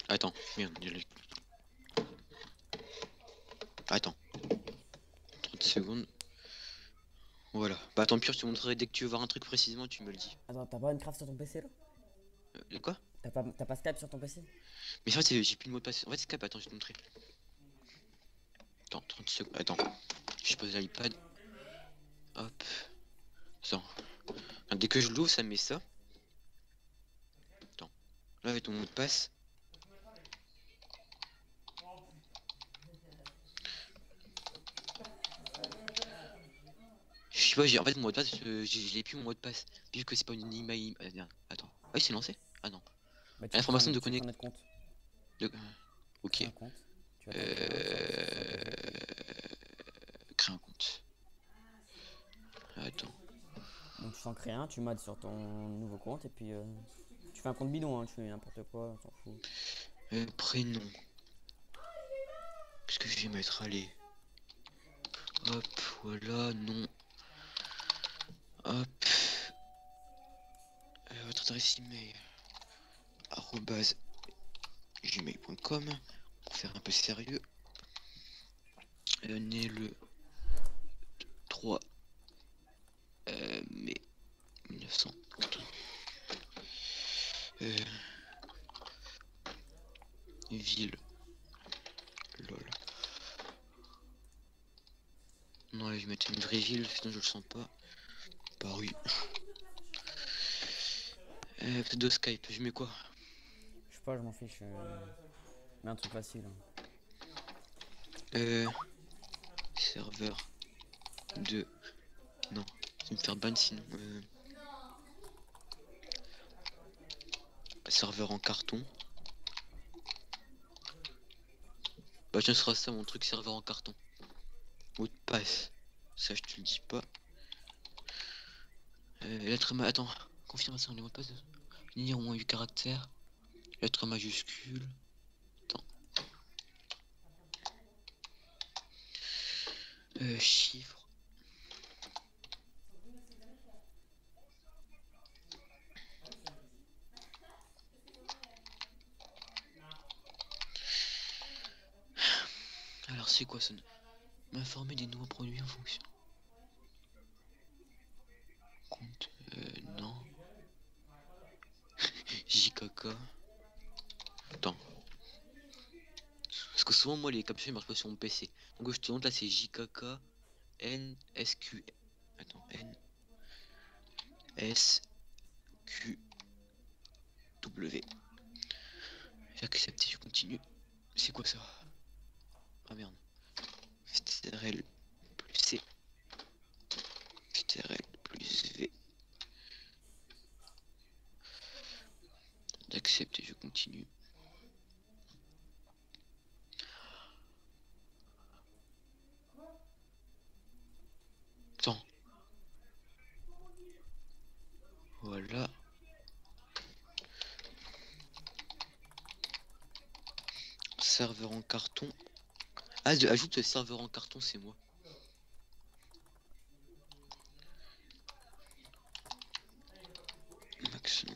Attends, merde, dis-le. Attends, 30 secondes. Voilà. Bah tant pis, je te montrerai dès que tu veux voir un truc précisément, tu me le dis. Attends, t'as pas Minecraft sur ton PC là? De quoi? T'as pas Skype sur ton PC? Mais en fait, j'ai plus le mot de passe. En fait, Skype, attends, je vais te montrer. Attends, 30 secondes. Attends. Je pose l'iPad. Hop. Ça. Dès que je l'ouvre, ça met ça. Attends. Là, avec ton mot de passe. Je sais pas, en fait, mon mot de passe, je l'ai plus mon mot de passe. Vu que c'est pas une email. Merde. Attends. Ah, il s'est lancé? Ah non. Bah Information de tu crées un connect. autre compte. De... Crée Ok. un compte. Tu vas taper ça va t'ouvrir. Créer un compte. Attends. Donc tu t'en crées un, tu m'adds sur ton nouveau compte et puis tu fais un compte bidon, hein, tu fais n'importe quoi, on s'en fout. Prénom. Qu'est-ce que je vais mettre? Allez. Hop, voilà, non. Hop. Votre adresse email. Arrobase gmail.com. Pour faire un peu sérieux. Né le 3 mai 1980. Ville. Lol. Non, là, je vais mettre une vraie ville, sinon je le sens pas. Bah oui. Peut-être de Skype, je mets quoi? Je sais pas, je m'en fiche. Mais un truc facile, hein. Serveur de... Non, ça me faire ban sinon. Serveur en carton. Bah tiens, ce sera ça mon truc, serveur en carton. Mot de passe. Ça, je te le dis pas. Lettre ma... Attends. Confirmation, les mots de passe. Lire au moins 8 caractères. Lettre majuscule. Attends. Chiffre. Alors c'est quoi ça? M'informer des nouveaux produits en fonction. Compte. Non. JKK. Attends. Parce que souvent moi les captures ils marchent pas sur mon PC. Donc je te montre là c'est JKK NSQ. Attends, NSQW. J'accepte et je continue. C'est quoi ça? Ah merde. STRL plus C. STRL plus V. J'accepte et je continue. Attends. Voilà. Serveur en carton. Ah, ajoute serveur en carton, c'est moi. Maximum.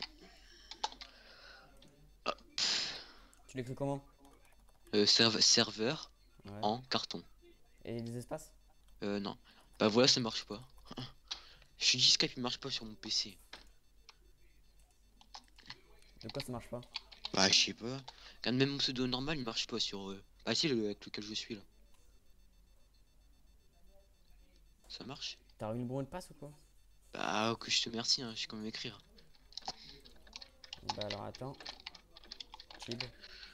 Tu l'écris comment? Serveur Ouais. en carton. Et des espaces? Non. Bah voilà, ça marche pas. Je suis dit Skype il marche pas sur mon PC. De quoi ça marche pas? Bah je sais pas. Regarde, même mon pseudo normal il marche pas sur Bah si, avec lequel je suis là. Ça marche? T'as remis le bon mot de passe ou quoi? Bah que je te remercie, hein, je sais quand même écrire. Bah alors attends. Chib.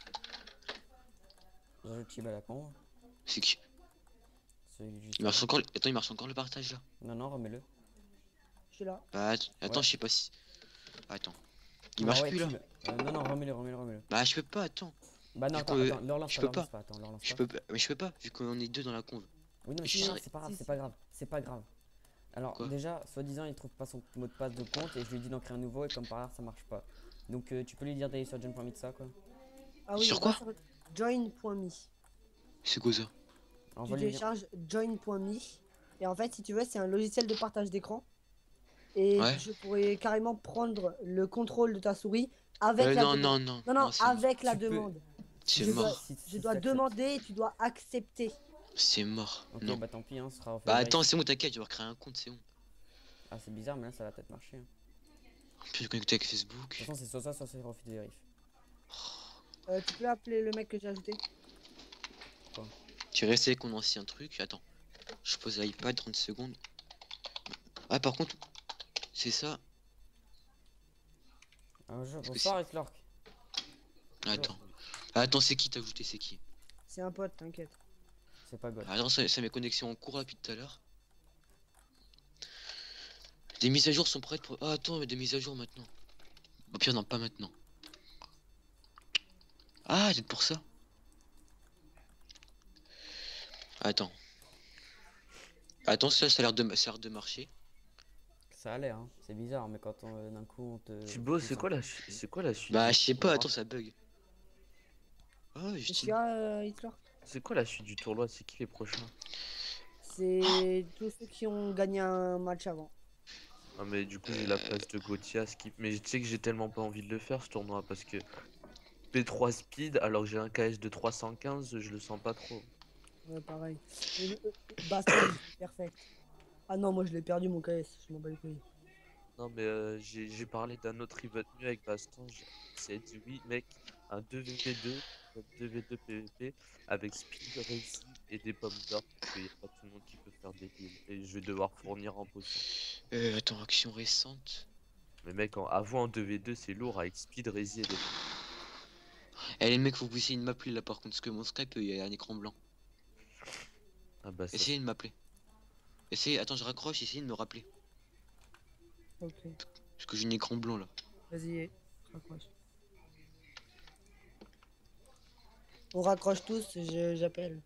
J'ajoute Chib à la con. C'est que. Celui juste Il marche avant. encore. Attends, il marche encore le partage là. Non, non, remets-le. Je suis là. Bah attends, Ouais. je sais pas si. Attends. Il Alors marche ouais, plus là. Chib. Non, non, remets-le. Bah je peux pas, attends. Bah non, Vu attends, que. attends, le relance Je pas, peux le relance pas. pas, attends, le relance Je pas. peux pas. Mais je peux pas, vu qu'on est deux dans la conve. Oui, non, mais Je c'est pas grave, serais. c'est pas grave, Si, c'est si. pas grave, c'est pas grave. Alors Quoi? déjà, soi-disant, il trouve pas son mot de passe de compte et je lui dis d'en créer un nouveau et comme par hasard, ça marche pas. Donc tu peux lui dire d'aller sur John.me quoi. Ah oui, Sur va quoi? sur join.me. C'est quoi ça? Tu Envoie-lui. télécharges join.me. Et en fait, si tu veux, c'est un logiciel de partage d'écran. Et Ouais. je pourrais carrément prendre le contrôle de ta souris Avec la Non, demande. non, non. Non, non, c'est mort. avec la Tu peux- demande. C'est je mort. Je dois demander et tu dois accepter. C'est mort. Ok, Non. bah tant pis, hein, ce sera refait. Bah direct. attends, c'est bon, t'inquiète, je vais recréer un compte, c'est bon. Ah, c'est bizarre, mais là, ça va peut-être marcher. Hein. Puis je connecté avec De Facebook. toute façon, c'est soit ça, soit c'est refait vérif. Tu peux appeler le mec que j'ai ajouté? Tu restes avec mon ancien truc. Attends. Je pose l'iPad 30 secondes. Ah, par contre, c'est ça. Bonsoir, Xlork. Attends. Attends, c'est qui t'as ajouté? C'est qui? C'est un pote, t'inquiète. C'est pas God. Attends, ça mes connexions en cours là depuis tout à l'heure. Des mises à jour sont prêtes pour. Ah, attends, mais des mises à jour maintenant. Au pire, non, pas maintenant. Ah, c'est pour ça. Attends. Attends, ça a l'air de marcher. Ça a l'air, hein. C'est bizarre, mais quand d'un coup on te. Thibaut, pousse c'est un quoi peu. la suite Bah, du je sais pas, tournoi attends, ça bug. Ah, Qu'est-ce qu'il Justine. y a, Hitler? C'est quoi la suite du tournoi? C'est qui les prochains? C'est tous ceux qui ont gagné un match avant. Ah mais du coup j'ai la place de Gauthier à skip. Mais tu sais que j'ai tellement pas envie de le faire ce tournoi parce que P3 speed alors que j'ai un KS de 315, je le sens pas trop. Ouais, pareil. Baston, perfect. Ah non, moi je l'ai perdu mon KS, je m'en bats les couilles. Non mais j'ai parlé d'un autre event mieux avec Baston, c'est dit oui mec, un 2v2, 2v2 PvP avec speed, racing et des pommes d'or, parce qu'il n'y a pas tout le monde qui peut faire des heals et je vais devoir fournir en potion. Attends, action récente. Mais mec, avant en 2v2 c'est lourd avec speed, racing et des... Eh les mecs, faut que vous essayez de m'appeler là par contre, parce que mon Skype il y a un écran blanc. Ah bah ça Essayez de m'appeler. Essayez, attends, je raccroche, essayez de me rappeler. Ok, Parce que j'ai un écran blanc là. vas-y, raccroche. On raccroche tous, j'appelle.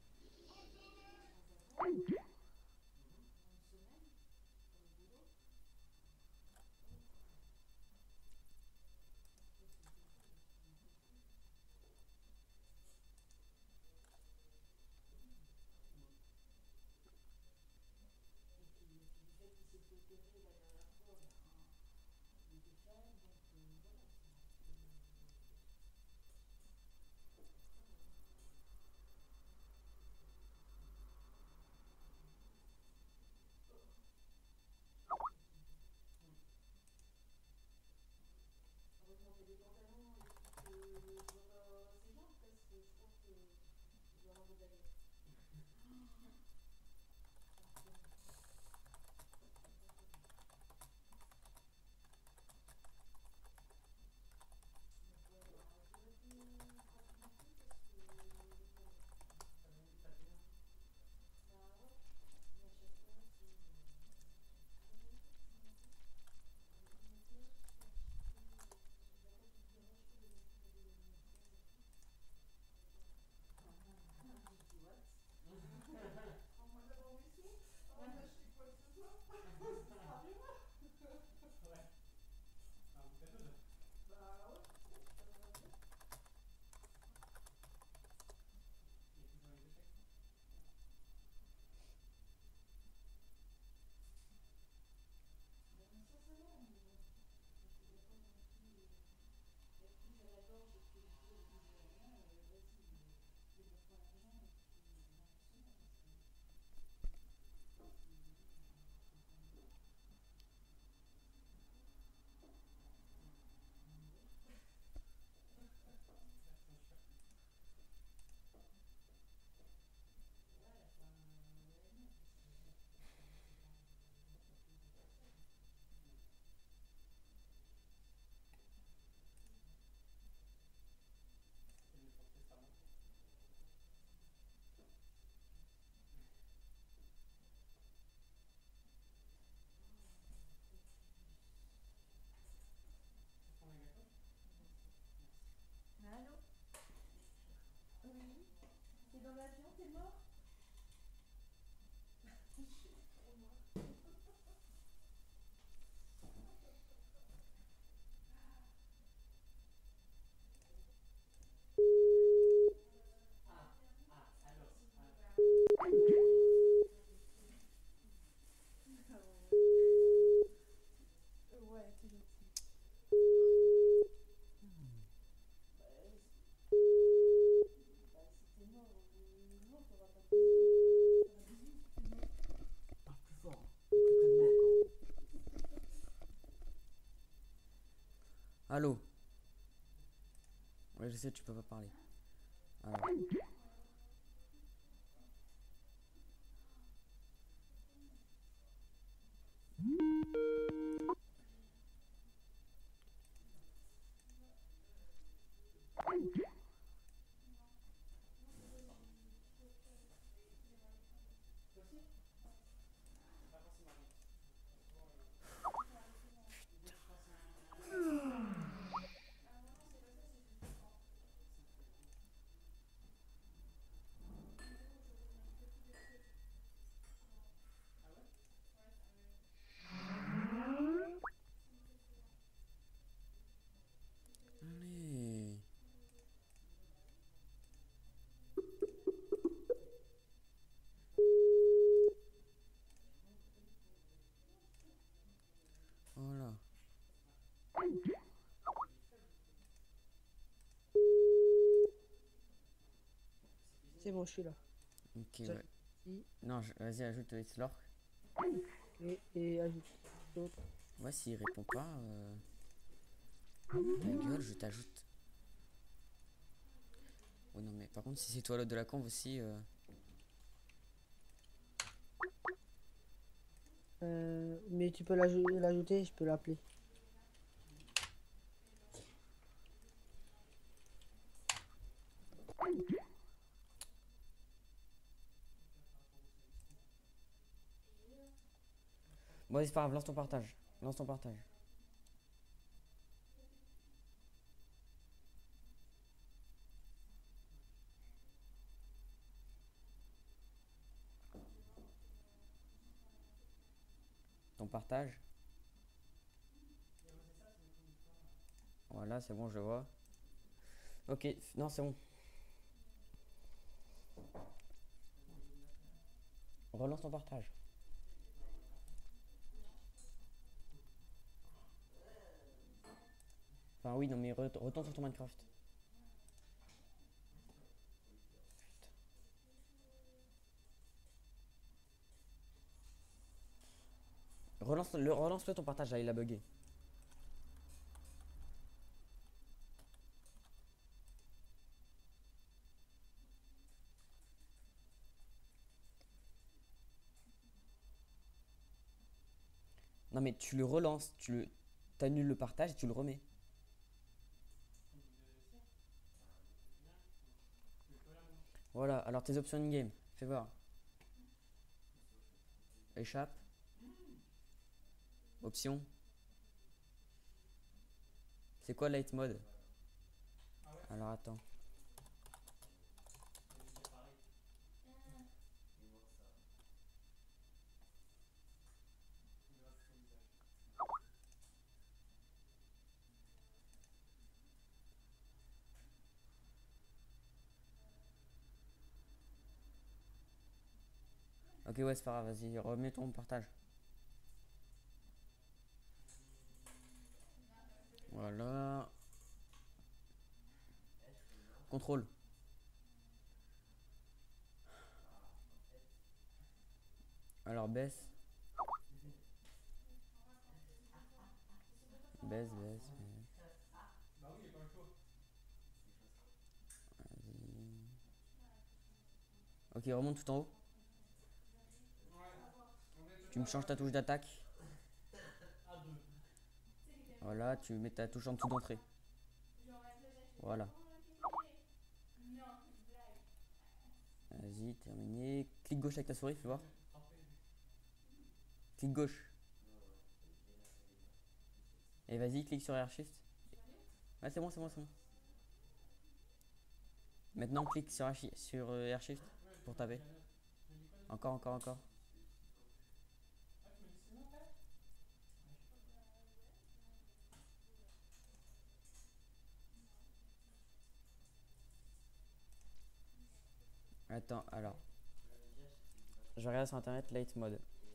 Ouais, je sais, tu peux pas parler. Alors. Allez. Voilà. C'est bon, je suis là. Ok, Ça- ouais. Si. Non, vas-y, ajoute Slork. Et ajoute d'autres. Ouais, s'il répond pas, ta gueule, je t'ajoute. Oh non, mais par contre, si c'est toi l'autre de la conve aussi. Mais tu peux l'ajouter, je peux l'appeler. Bon, c'est pas grave, lance ton partage. Lance ton partage. Ton partage. Voilà, c'est bon, je le vois. Ok, non, c'est bon. Relance ton partage. Enfin, oui, non, mais retourne sur ton Minecraft. Relance-le ton partage, là, il a bugué. Non, mais tu le relances, t'annules le partage et tu le remets. Voilà, alors tes options in-game, fais voir. Échappe. Option. C'est quoi light mode? Alors attends. Ok, ouais, c'est pas grave, vas-y, remets ton partage. Voilà. Contrôle. Alors baisse. Baisse, baisse, baisse. Vas-y. Ok, remonte tout en haut. Tu me changes ta touche d'attaque. Voilà, tu mets ta touche en dessous d'entrée. Voilà. Vas-y, terminé. Clique gauche avec ta souris, fais voir. Clique gauche. Et vas-y, clique sur R-Shift. Ouais, c'est bon, c'est bon, c'est bon. Maintenant, clique sur R-Shift pour taper. Encore, encore, encore. Attends, alors. Je regarde sur internet light mode.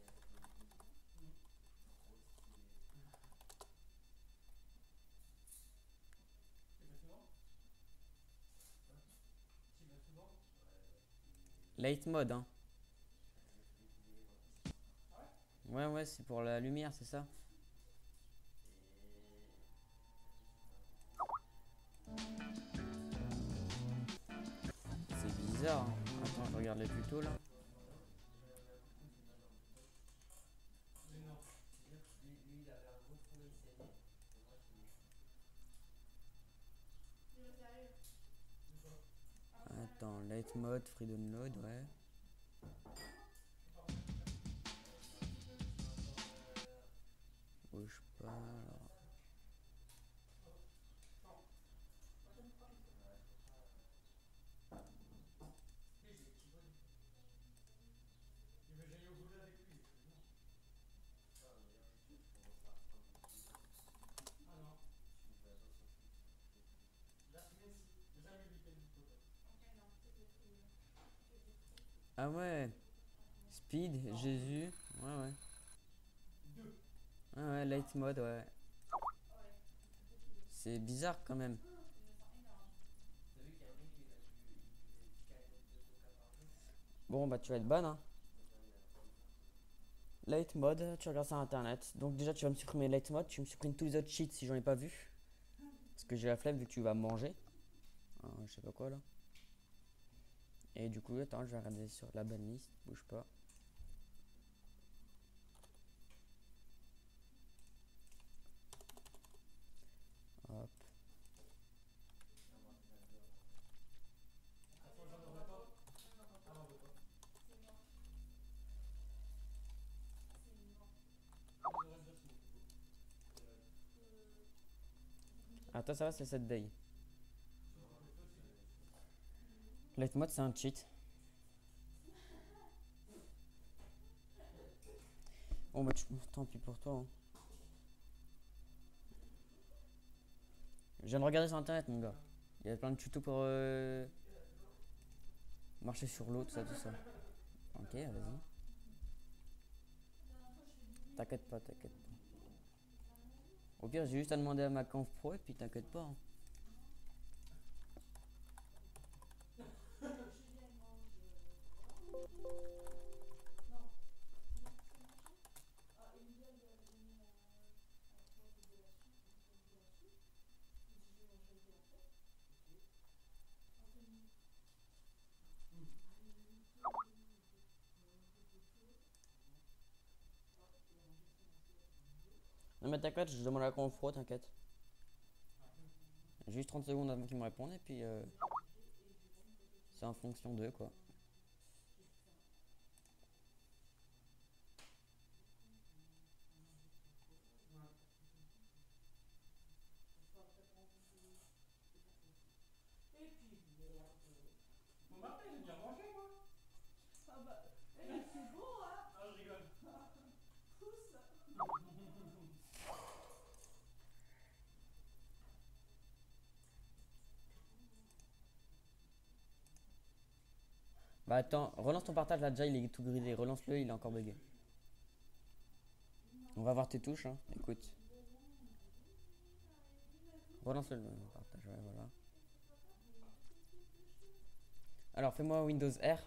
Light mode, hein. Ouais, ouais, c'est pour la lumière, c'est ça. bizarre. Hein. Attends, je regarde les tutos là. Attends, light mode, free download, ouais. Bouge pas. Alors. Ah ouais. Speed, Jésus. Ouais, ouais. Ah ouais, light mode, ouais. C'est bizarre quand même. Bon, bah tu vas être ban, hein. Light mode, tu regardes ça sur internet. Donc déjà, tu vas me supprimer light mode. Tu me supprimes tous les autres cheats si j'en ai pas vu. Parce que j'ai la flemme vu que tu vas me manger. Je sais pas quoi là. Et du coup, attends, je vais regarder sur la banlist. Bouge pas. Hop. Attends, ça va, c'est cette day. Light mode, c'est un cheat. Bon, bah, tant pis pour toi. Hein. Je viens de regarder sur internet, mon gars. Il y a plein de tutos pour marcher sur l'eau, tout ça, tout ça. Ok, vas-y. T'inquiète pas, t'inquiète pas. Au pire, j'ai juste à demander à ma conf pro et puis t'inquiète pas. Hein. Non mais t'inquiète, je demande à la conf pro, t'inquiète. J'ai juste 30 secondes avant qu'ils me répondent et puis c'est en fonction d'eux quoi. Bah attends, relance ton partage là déjà il est tout grillé, relance-le, il est encore bugué. On va voir tes touches, hein. Écoute. Relance-le le partage, ouais, voilà. Alors fais-moi Windows R.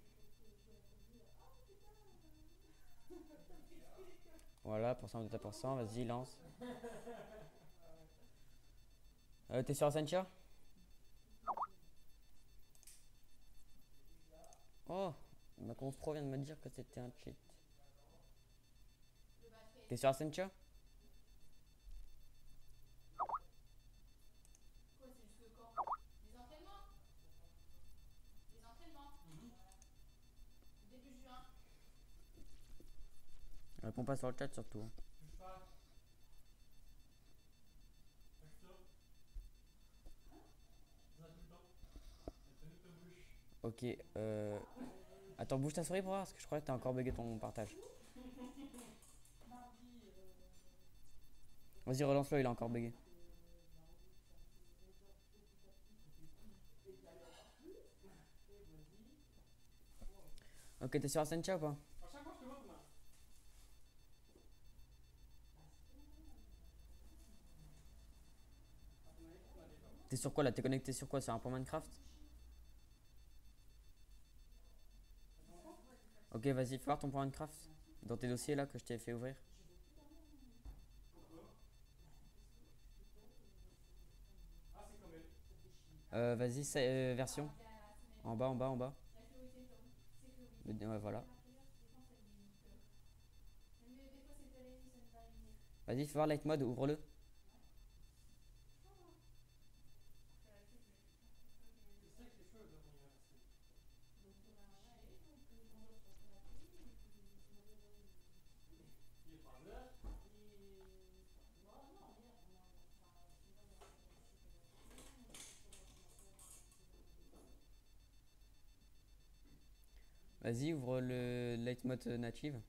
Voilà, pourcent de ta pourcent, vas-y, lance. T'es sur Accenture? Oh, ma conf pro vient de me dire que c'était un cheat. T'es sur Accenture? Réponds pas sur le chat surtout. Hein. Ok, attends, bouge ta souris pour voir, parce que je crois que t'as encore bugué ton partage. Vas-y, relance-le, il a encore bugué. Ok, t'es sur Accenture ou pas? T'es sur quoi là? T'es connecté sur quoi? Sur un point Minecraft? Ok, vas-y, fais voir ton point Minecraft. Dans tes dossiers là que je t'ai fait ouvrir. Vas-y, version. En bas, en bas, en bas. Ouais, voilà. Vas-y, fais voir Light Mode, ouvre-le. Vas-y, ouvre le Light Mode native.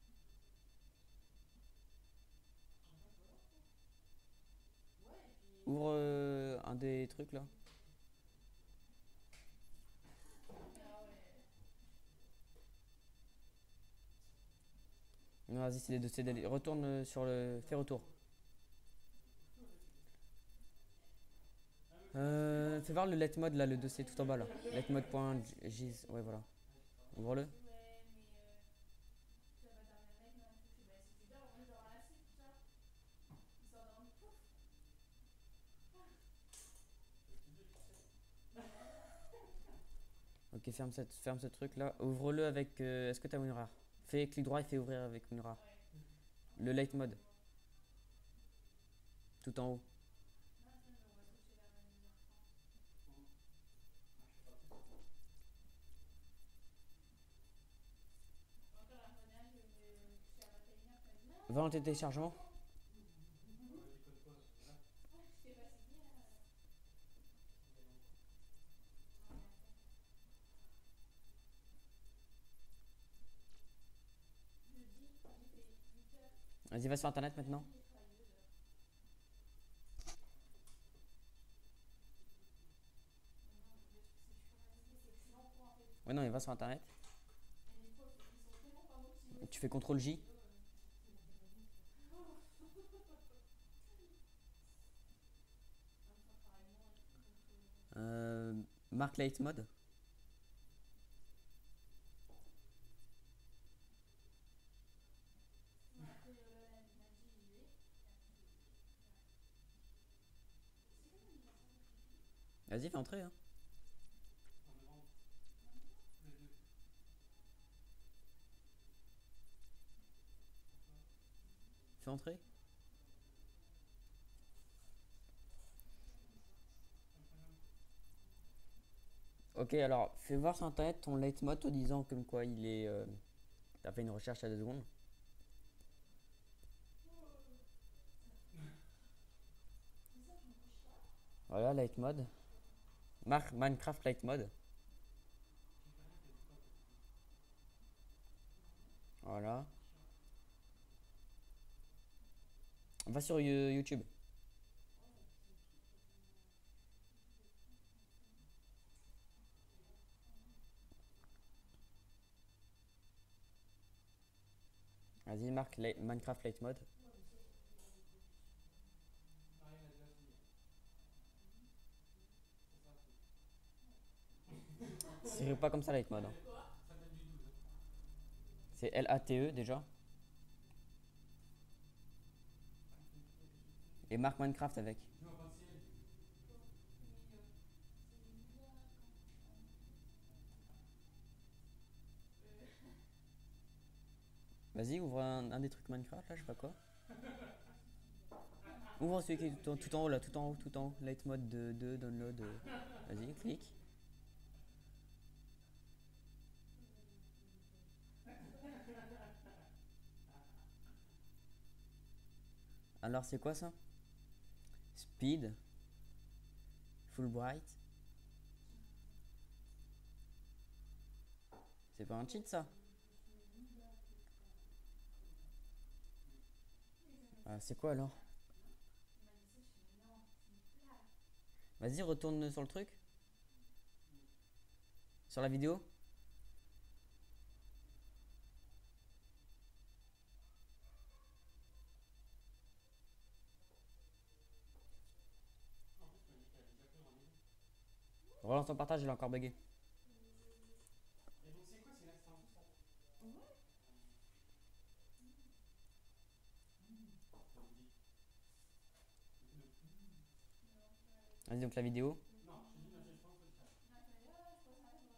Ouvre un des trucs là. Non, vas-y, c'est les deux. Retourne sur le. Fais retour. Fais voir le Light Mode là, le dossier tout en bas là. Light Mode.gis. Ouais, voilà. Ouvre-le. Ok, ferme ce truc là. Ouvre-le avec. Est-ce que t'as WinRAR? Fais clic droit et fais ouvrir avec WinRAR. Le Light Mode. Tout en haut. Va dans tes téléchargements. Vas-y, va sur internet maintenant. Ouais, non, il va sur internet. Tu fais CTRL J. Marque Light Mode. Vas-y, fais entrer. Hein. Fais entrer. Ok, alors fais voir sur internet ton Light Mode en disant comme quoi il est. T'as fait une recherche à 2 secondes. Voilà, Light Mode. Marque Minecraft Light Mode. Voilà. Va sur YouTube. Vas-y, marque Minecraft Light Mode. C'est pas comme ça Light Mode. Hein. C'est LATE déjà. Et marque Minecraft avec. Vas-y, ouvre un des trucs Minecraft là, je sais pas quoi. Ouvre celui qui est tout en haut là, tout en haut, tout en haut. Light Mode 2, download. Vas-y, clique. Alors c'est quoi ça? Speed. Fulbright. C'est pas un cheat ça? C'est quoi alors? Vas-y, retourne sur le truc. Sur la vidéo. Relance ton partage, il a encore bugué. Vas-y, donc la vidéo.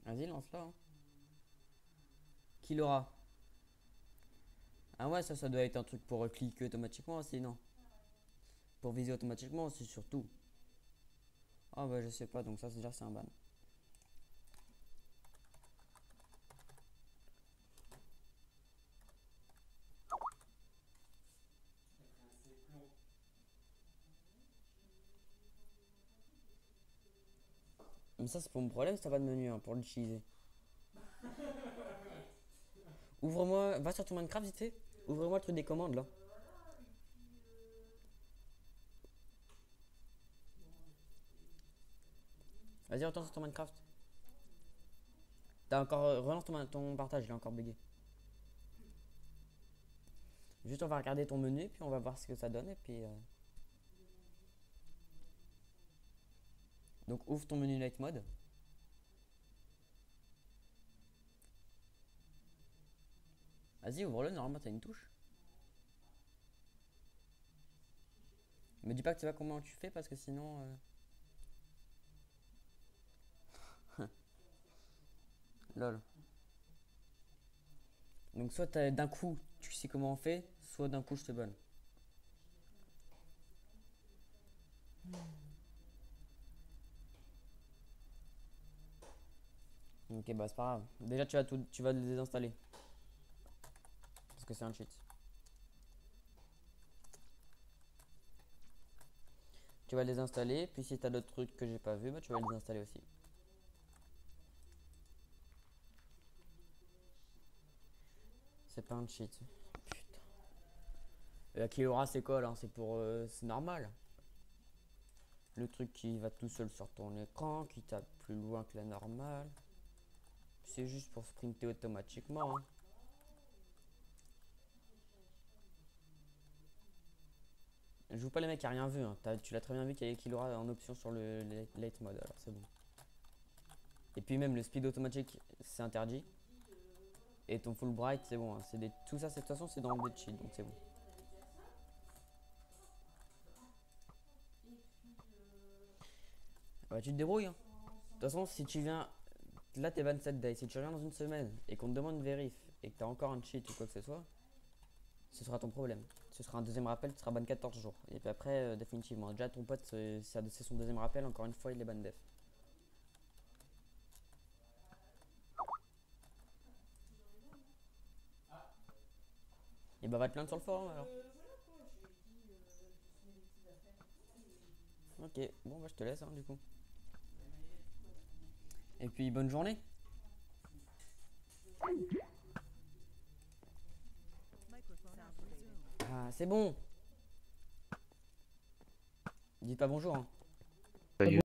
Vas-y, lance-la. Hein. Qui l'aura? Ah ouais, ça doit être un truc pour cliquer automatiquement aussi, non? Pour viser automatiquement aussi, surtout. Ah bah je sais pas, donc ça c'est déjà c'est un ban. Mais ça c'est pour mon problème, ça pas de menu hein, pour l'utiliser. Ouvre-moi, va sur ton Minecraft vite fait. Ouvre-moi le truc des commandes là. Vas-y, retourne sur ton Minecraft. T'as encore. Relance ton partage, il est encore bugué. Juste on va regarder ton menu, puis on va voir ce que ça donne, et puis. Donc ouvre ton menu Light Mode. Vas-y, ouvre-le, normalement t'as une touche. Me dis pas que tu sais pas comment tu fais parce que sinon. Lol. Donc soit d'un coup tu sais comment on fait, soit d'un coup je te bonne. Ok bah c'est pas grave. Déjà tu vas le désinstaller. Parce que c'est un cheat. Tu vas les installer, puis si t'as d'autres trucs que j'ai pas vu, bah tu vas les installer aussi. C'est pas un cheat. Putain. Et la Kiora c'est quoi là? C'est pour. C'est normal. Le truc qui va tout seul sur ton écran, qui tape plus loin que la normale. C'est juste pour sprinter automatiquement. Hein. Je joue pas les mecs qui a rien vu. Hein. Tu l'as très bien vu qu'il aura en option sur le late mode. Alors c'est bon. Et puis même le speed automatique c'est interdit. Et ton full bright c'est bon. Hein. Tout ça de toute façon c'est dans le cheat donc c'est bon. Bah tu te débrouilles. Hein. De toute façon si tu viens. Là t'es 27 days. Si tu reviens dans une semaine et qu'on te demande vérif et que t'as encore un cheat ou quoi que ce soit, ce sera ton problème. Ce sera un deuxième rappel, tu seras ban 14 jours. Et puis après, définitivement. Déjà, ton pote, c'est son deuxième rappel, encore une fois, il est ban def. Et bah, va te plaindre sur le forum alors. Ok, bon, bah, je te laisse, hein, du coup. Et puis, bonne journée. Ah, c'est bon. Dites pas bonjour. Hein.